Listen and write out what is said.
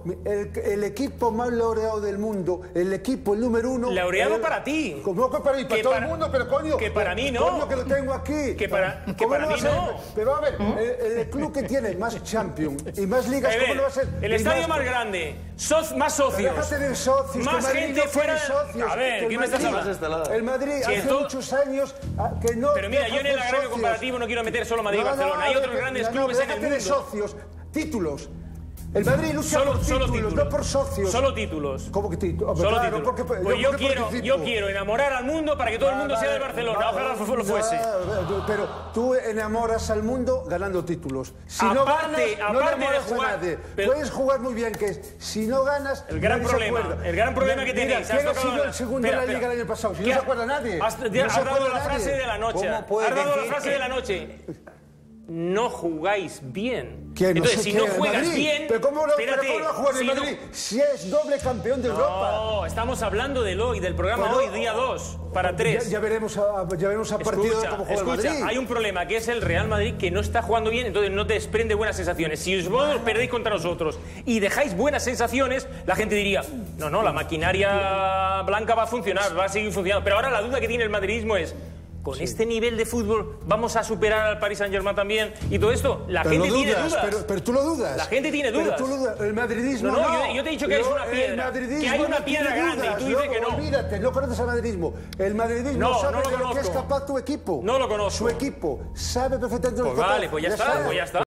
el equipo más laureado del mundo, el equipo, el número uno... Laureado para ti. Como que para mí, para todo el mundo, pero coño... Que para mí no. Coño, que lo tengo aquí. Que para mí no. Pero a ver, el club que tiene más Champions y más ligas, ¿cómo no va a ser? El estadio más grande, más socios. Déjate de socios. Más gente fuera... Socios. A ver, ¿qué me estás hablando? El Madrid hace muchos años que no... Pero mira, yo en el agravio comparativo no quiero meter solo Madrid y Barcelona. Hay otros grandes clubes en el mundo. Déjate de socios, títulos. El Madrid lucha por títulos, no por socios. Solo títulos. ¿Cómo que títulos? Solo títulos. Pues yo quiero enamorar al mundo para que todo el mundo sea del Barcelona. Ojalá lo fuese. Pero tú enamoras al mundo ganando títulos. Si no ganas, no enamoras a nadie. Puedes jugar muy bien, que si no ganas... El gran problema que tenéis... ¿Quién ha sido el segundo en la Liga el año pasado? Si no se acuerda nadie. Has dado la frase de la noche. Has dado la frase de la noche. No jugáis bien. Entonces, si no juegas bien... ¿Pero cómo no va a jugar en Madrid si es doble campeón de Europa? No, estamos hablando del hoy, del programa hoy, día 2, para 3. Ya veremos a partido de cómo juega el Madrid. Hay un problema, que es el Real Madrid, que no está jugando bien, entonces no te desprende buenas sensaciones. Si os perdéis contra nosotros y dejáis buenas sensaciones, la gente diría, no, la maquinaria blanca va a funcionar, va a seguir funcionando. Pero ahora la duda que tiene el madridismo es... Con este nivel de fútbol, ¿vamos a superar al Paris Saint-Germain también? Y todo esto, la gente tiene dudas. Pero tú lo dudas. La gente tiene dudas. Pero tú lo dudas. El madridismo no. Yo te he dicho que es una piedra. Que hay una piedra grande y tú dices que no. Olvídate, no conoces al madridismo. El madridismo sabe de lo que es capaz tu equipo. No lo conozco. Su equipo sabe perfectamente lo que es capaz. Vale, pues ya está.